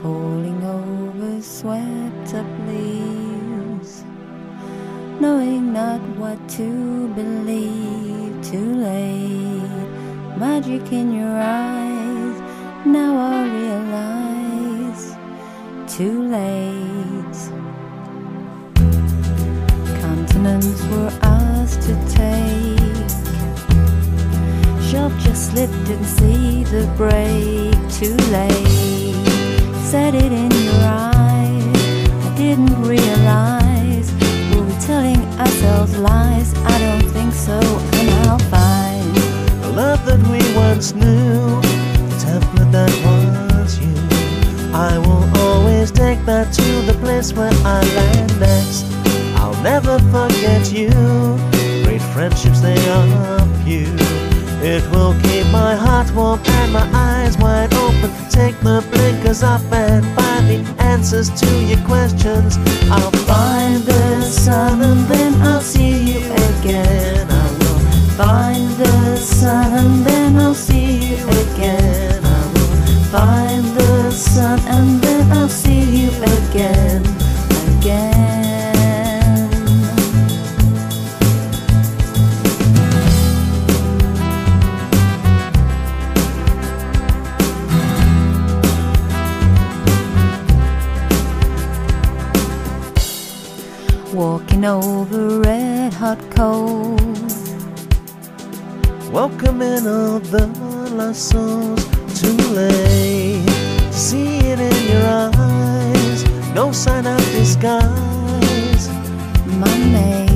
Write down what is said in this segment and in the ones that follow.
falling over swept up leaves, knowing not what to believe. Too late, magic in your eyes, now I realize. Too late, continents were ours to take, shelf just slipped, didn't see the break. Too late, said it in your eyes, I didn't realize. Were we telling ourselves lies? I don't think so, and I'll find the love that we once knew, the template that was you. I will always take that to the place where I land next. I'll never forget you, great friendships they are few. It will keep my heart warm and my eyes wide open. Take the blinkers off and find the answers to your questions. I'll find the sun and then I'll see you again. I will find the sun and then I'll see you again. I will find the sun and then I'll see you again. Walking over red hot coals, welcoming all the lost souls. Too late to see it in your eyes, no sign of disguise. Monday,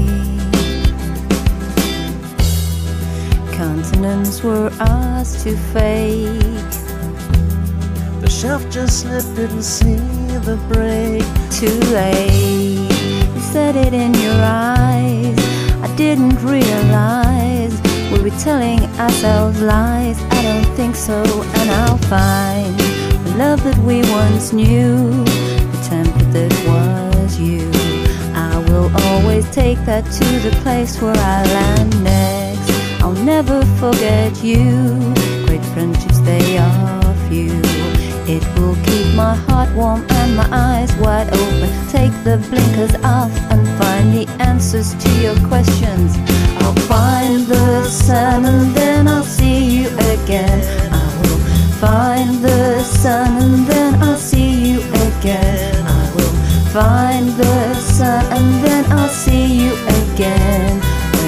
continents were ours to fake, the shelf just slipped, didn't see the break. Too late, said it in your eyes, I didn't realize. Were we telling ourselves lies? I don't think so, and I'll find the love that we once knew, the template that was you. I will always take that to the place where I land next. I'll never forget you, great friendships they are few. It will keep my heart warm and my eyes wide open. Take the blinkers off and find the answers to your questions. I'll find the sun and then I'll see you again. I will find the sun and then I'll see you again. I will find the sun and then I'll see you again.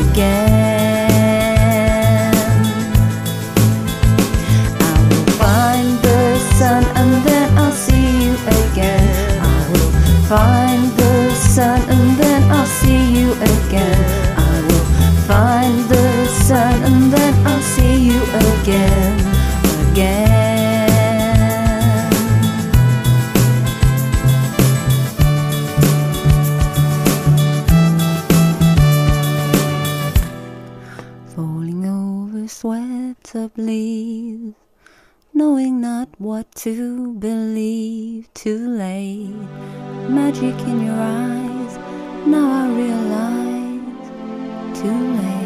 Sun and then I'll see you again. I will find the sun and then I'll see you again. I will find the sun and then I'll see you again. Falling over swept up leaves, knowing not what to believe. Too late, magic in your eyes, now I realize. Too late.